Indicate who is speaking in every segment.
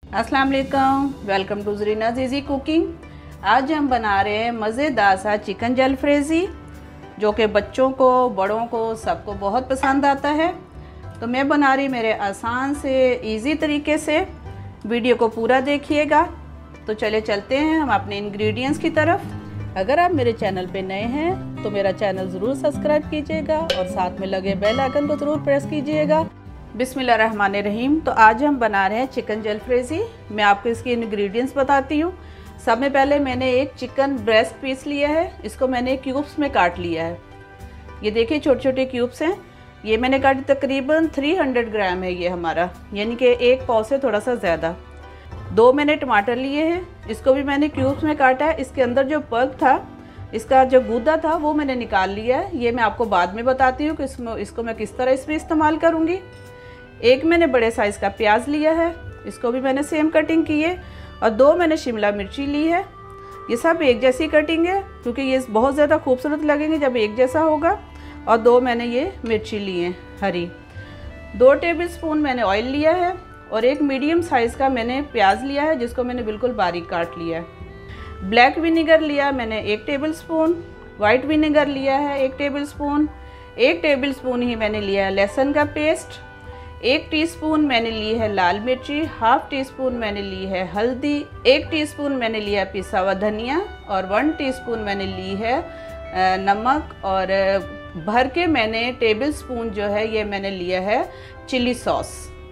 Speaker 1: अस्सलाम वालेकुम, welcome to Zarina's easy cooking. आज हम बना रहे हैं मज़ेदार सा चिकन जलफ्रेज़ी, जो कि बच्चों को बड़ों को सबको बहुत पसंद आता है। तो मैं बना रही मेरे आसान से इजी तरीके से। वीडियो को पूरा देखिएगा। तो चले चलते हैं हम अपने इंग्रेडिएंट्स की तरफ। अगर आप मेरे चैनल पे नए हैं तो मेरा चैनल ज़रूर सब्सक्राइब कीजिएगा और साथ में लगे बेल आइकन को ज़रूर प्रेस कीजिएगा। बिस्मिल्लाहिर्रहमानिर्रहीम। तो आज हम बना रहे हैं चिकन जलफ्रेज़ी। मैं आपको इसके इंग्रेडिएंट्स बताती हूँ। सब में पहले मैंने एक चिकन ब्रेस्ट पीस लिया है, इसको मैंने क्यूब्स में काट लिया है। ये देखिए छोटे छोटे क्यूब्स हैं। ये मैंने काटी तकरीबन 300 ग्राम है ये हमारा, यानी कि एक पाव से थोड़ा सा ज़्यादा। 2 मैंने टमाटर लिए हैं, इसको भी मैंने क्यूब्स में काटा है। इसके अंदर जो पल्प था, इसका जो गूदा था, वो मैंने निकाल लिया है। ये मैं आपको बाद में बताती हूँ कि इसको मैं किस तरह इसमें इस्तेमाल करूँगी। एक मैंने बड़े साइज़ का प्याज लिया है, इसको भी मैंने सेम कटिंग की है। और 2 मैंने शिमला मिर्ची ली है। ये सब एक जैसी कटिंग है क्योंकि ये बहुत ज़्यादा खूबसूरत लगेंगे जब एक जैसा होगा। और 2 मैंने ये मिर्ची ली हैं हरी। 2 टेबलस्पून मैंने ऑयल लिया है और एक मीडियम साइज़ का मैंने प्याज लिया है, जिसको मैंने बिल्कुल बारीक काट लिया है। ब्लैक विनेगर लिया मैंने 1 टेबलस्पून। वाइट विनेगर लिया है 1 टेबलस्पून। 1 टेबलस्पून ही मैंने लिया है लहसुन का पेस्ट। 1 टीस्पून मैंने ली है लाल मिर्ची। हाफ टीस्पून मैंने ली है हल्दी। 1 टीस्पून मैंने लिया है पिसा हुआ धनिया और 1 टीस्पून मैंने ली है नमक। और भर के मैंने टेबलस्पून जो है ये मैंने लिया है चिली सॉस।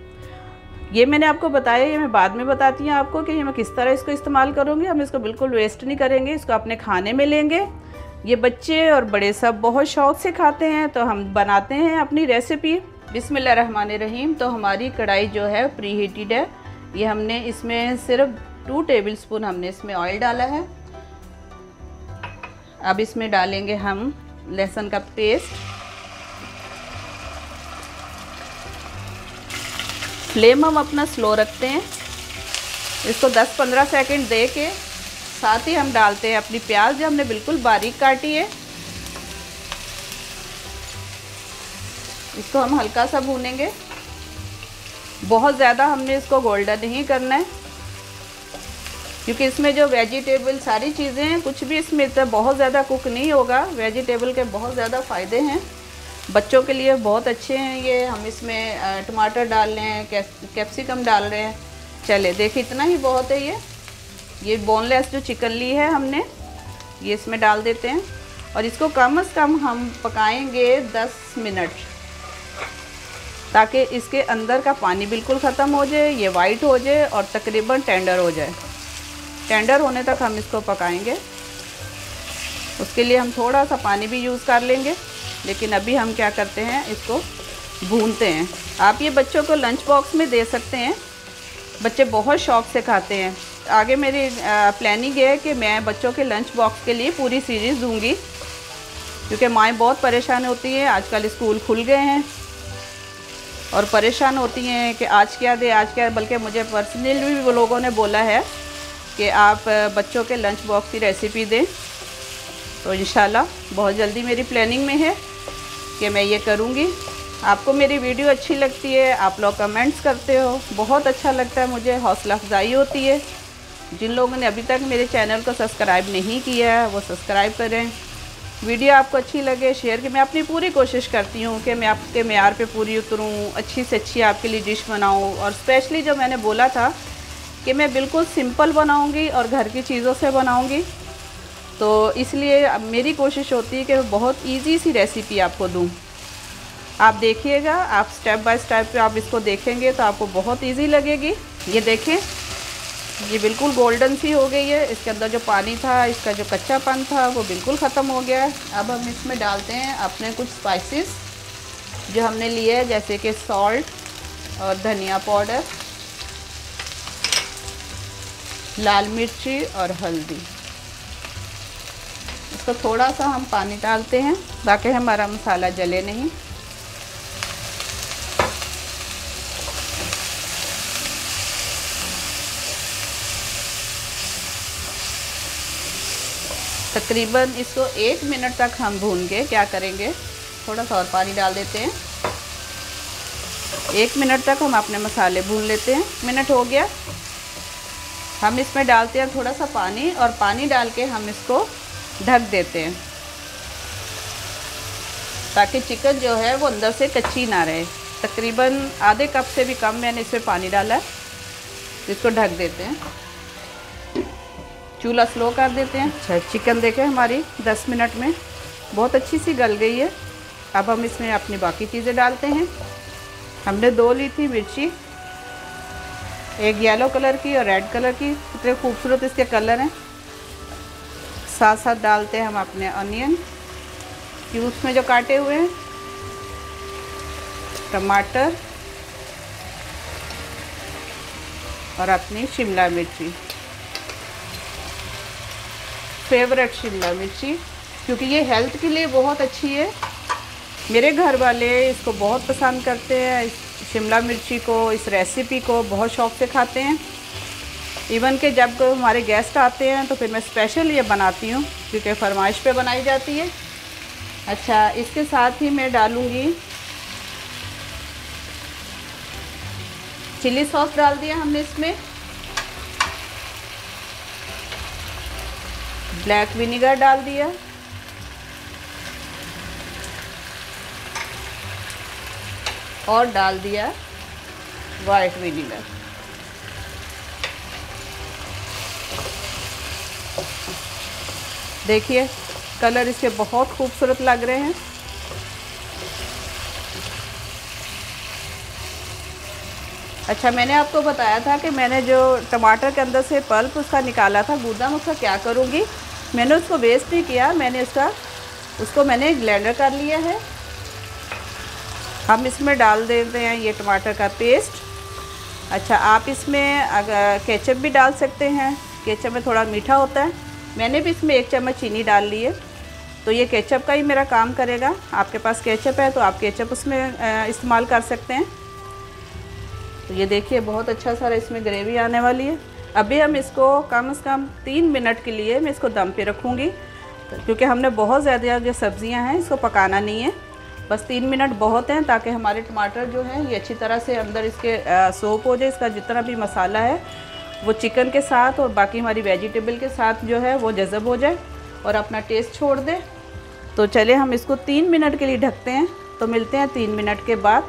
Speaker 1: ये मैंने आपको बताया, ये मैं बाद में बताती हूँ आपको कि मैं किस तरह इसको इस्तेमाल करूँगी। हम इसको बिल्कुल वेस्ट नहीं करेंगे, इसको अपने खाने में लेंगे। ये बच्चे और बड़े सब बहुत शौक़ से खाते हैं, तो हम बनाते हैं अपनी रेसिपी। बिस्मिल्लाहिर्रहमानिर्रहीम। तो हमारी कढ़ाई जो है प्री हीटेड है। ये हमने इसमें सिर्फ 2 टेबलस्पून हमने इसमें ऑयल डाला है। अब इसमें डालेंगे हम लहसुन का पेस्ट। फ्लेम हम अपना स्लो रखते हैं। इसको 10-15 सेकंड दे के साथ ही हम डालते हैं अपनी प्याज जो हमने बिल्कुल बारीक काटी है। इसको हम हल्का सा भूनेंगे, बहुत ज़्यादा हमने इसको गोल्डन नहीं करना है क्योंकि इसमें जो वेजिटेबल सारी चीज़ें हैं, कुछ भी इसमें तो बहुत ज़्यादा कुक नहीं होगा। वेजिटेबल के बहुत ज़्यादा फ़ायदे हैं, बच्चों के लिए बहुत अच्छे हैं ये। हम इसमें टमाटर डाल रहे हैं, कैप्सिकम डाल रहे हैं। चले देखिए इतना ही बहुत है। ये बोनलेस जो चिकन ली है हमने, ये इसमें डाल देते हैं और इसको कम से कम हम पकाएंगे 10 मिनट, ताकि इसके अंदर का पानी बिल्कुल ख़त्म हो जाए, ये वाइट हो जाए और तकरीबन टेंडर हो जाए। टेंडर होने तक हम इसको पकाएंगे। उसके लिए हम थोड़ा सा पानी भी यूज़ कर लेंगे, लेकिन अभी हम क्या करते हैं, इसको भूनते हैं। आप ये बच्चों को लंच बॉक्स में दे सकते हैं, बच्चे बहुत शौक़ से खाते हैं। आगे मेरी प्लानिंग है कि मैं बच्चों के लंच बॉक्स के लिए पूरी सीरीज़ दूँगी, क्योंकि माएँ बहुत परेशान होती हैं। आजकल स्कूल खुल गए हैं और परेशान होती हैं कि आज क्या दे, आज क्या। बल्कि मुझे पर्सनली भी वो लोगों ने बोला है कि आप बच्चों के लंच बॉक्स की रेसिपी दें। तो इंशाल्लाह बहुत जल्दी मेरी प्लानिंग में है कि मैं ये करूँगी। आपको मेरी वीडियो अच्छी लगती है, आप लोग कमेंट्स करते हो, बहुत अच्छा लगता है मुझे, हौसला अफजाई होती है। जिन लोगों ने अभी तक मेरे चैनल को सब्सक्राइब नहीं किया है वो सब्सक्राइब करें। वीडियो आपको अच्छी लगे शेयर की। मैं अपनी पूरी कोशिश करती हूँ कि मैं आपके मेयार पे पूरी उतरूँ, अच्छी से अच्छी आपके लिए डिश बनाऊँ। और स्पेशली जो मैंने बोला था कि मैं बिल्कुल सिंपल बनाऊँगी और घर की चीज़ों से बनाऊँगी, तो इसलिए मेरी कोशिश होती है कि बहुत इजी सी रेसिपी आपको दूँ। आप देखिएगा, आप स्टेप बाय स्टेप आप इसको देखेंगे तो आपको बहुत ईजी लगेगी। ये देखें, ये बिल्कुल गोल्डन सी हो गई है। इसके अंदर जो पानी था, इसका जो कच्चापन था, वो बिल्कुल ख़त्म हो गया है। अब हम इसमें डालते हैं अपने कुछ स्पाइसेस जो हमने लिए हैं, जैसे कि सॉल्ट और धनिया पाउडर, लाल मिर्ची और हल्दी। इसको थोड़ा सा हम पानी डालते हैं ताकि हमारा मसाला जले नहीं। तकरीबन इसको 1 मिनट तक हम भून के क्या करेंगे, थोड़ा सा और पानी डाल देते हैं। 1 मिनट तक हम अपने मसाले भून लेते हैं। मिनट हो गया। हम इसमें डालते हैं थोड़ा सा पानी, और पानी डाल के हम इसको ढक देते हैं ताकि चिकन जो है वो अंदर से कच्ची ना रहे। तकरीबन आधे कप से भी कम मैंने इसमें पानी डाला है। इसको ढक देते हैं, चूल्हा स्लो कर देते हैं। अच्छा, चिकन देखें हमारी 10 मिनट में बहुत अच्छी सी गल गई है। अब हम इसमें अपनी बाकी चीज़ें डालते हैं। हमने 2 ली थी मिर्ची, एक येलो कलर की और रेड कलर की, कितने खूबसूरत इसके कलर हैं। साथ साथ डालते हैं हम अपने अनियन क्यूब्स में जो काटे हुए हैं, टमाटर और अपनी शिमला मिर्ची, फेवरेट शिमला मिर्ची, क्योंकि ये हेल्थ के लिए बहुत अच्छी है। मेरे घर वाले इसको बहुत पसंद करते हैं, इस शिमला मिर्ची को, इस रेसिपी को बहुत शौक़ से खाते हैं। इवन कि जब हमारे गेस्ट आते हैं तो फिर मैं स्पेशल ये बनाती हूँ क्योंकि फरमाइश पे बनाई जाती है। अच्छा, इसके साथ ही मैं डालूँगी चिली सॉस, डाल दिया हमने इसमें, ब्लैक विनीगर डाल दिया, और डाल दिया वाइट विनीगर। देखिए कलर इसके बहुत खूबसूरत लग रहे हैं। अच्छा, मैंने आपको बताया था कि मैंने जो टमाटर के अंदर से पल्प उसका निकाला था, गूदा, मैं उसका क्या करूँगी, मैंने उसको वेस्ट नहीं किया, मैंने उसको मैंने ब्लेंडर कर लिया है। हम इसमें डाल देते हैं ये टमाटर का पेस्ट। अच्छा, आप इसमें अगर केचप भी डाल सकते हैं, केचप में थोड़ा मीठा होता है। मैंने भी इसमें 1 चम्मच चीनी डाल ली है, तो ये केचप का ही मेरा काम करेगा। आपके पास केचप है तो आप केचप उसमें इस्तेमाल कर सकते हैं। तो ये देखिए बहुत अच्छा सारा इसमें ग्रेवी आने वाली है। अभी हम इसको कम से कम 3 मिनट के लिए मैं इसको दम पे रखूँगी, क्योंकि हमने बहुत ज़्यादा जो सब्ज़ियाँ हैं इसको पकाना नहीं है, बस 3 मिनट बहुत हैं ताकि हमारे टमाटर जो हैं ये अच्छी तरह से अंदर इसके सोप हो जाए। इसका जितना भी मसाला है वो चिकन के साथ और बाकी हमारी वेजिटेबल के साथ जो है वो जज़ब हो जाए और अपना टेस्ट छोड़ दे। तो चलिए हम इसको 3 मिनट के लिए ढकते हैं, तो मिलते हैं 3 मिनट के बाद।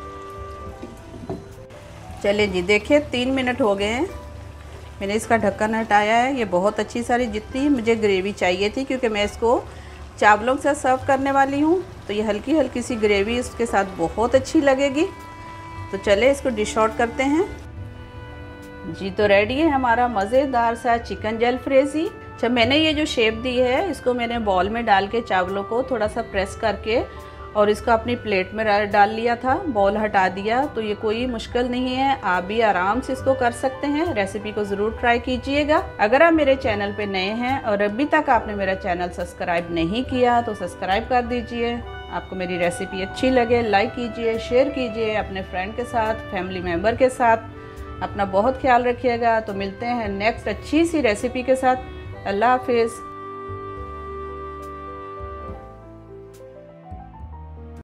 Speaker 1: चलिए जी, देखिए 3 मिनट हो गए हैं, मैंने इसका ढक्कन हटाया है। ये बहुत अच्छी सारी जितनी मुझे ग्रेवी चाहिए थी, क्योंकि मैं इसको चावलों के साथ सर्व करने वाली हूँ, तो ये हल्की हल्की सी ग्रेवी इसके साथ बहुत अच्छी लगेगी। तो चले इसको डिश आउट करते हैं जी। तो रेडी है हमारा मज़ेदार सा चिकन जलफ्रेज़ी। अच्छा, मैंने ये जो शेप दी है इसको मैंने बॉल में डाल के चावलों को थोड़ा सा प्रेस करके और इसको अपनी प्लेट में डाल लिया था, बॉल हटा दिया। तो ये कोई मुश्किल नहीं है, आप भी आराम से इसको कर सकते हैं। रेसिपी को ज़रूर ट्राई कीजिएगा। अगर आप मेरे चैनल पे नए हैं और अभी तक आपने मेरा चैनल सब्सक्राइब नहीं किया तो सब्सक्राइब कर दीजिए। आपको मेरी रेसिपी अच्छी लगे लाइक कीजिए, शेयर कीजिए अपने फ्रेंड के साथ, फैमिली मेम्बर के साथ। अपना बहुत ख्याल रखिएगा। तो मिलते हैं नेक्स्ट अच्छी सी रेसिपी के साथ। अल्लाह हाफिज़।